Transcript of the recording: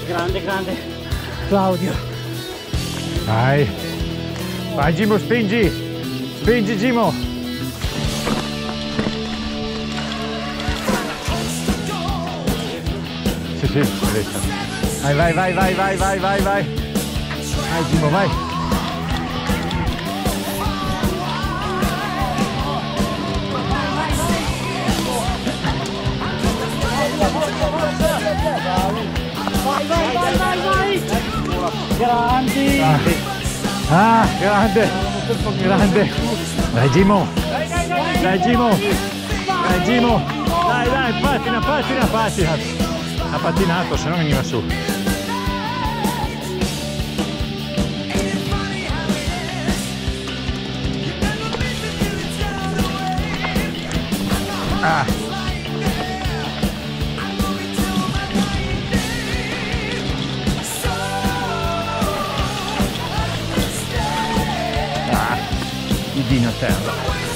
Grande, grande Claudio. Vai. Vai Gimo, spingi. Spingi Gimo. Sì, sì, resta. Vai, vai, vai, vai, vai, vai, vai, vai. Vai Gimo, vai. Vai, vai, vai, vai, vai. Grandi. Ah, grande. Grande. Dai Gimo. Dai Gimo. Dai Gimo. Dai, dai, pattina, pattina, pattina. Ha pattinato, se no veniva su. Ah. Ah. Il dino a terra.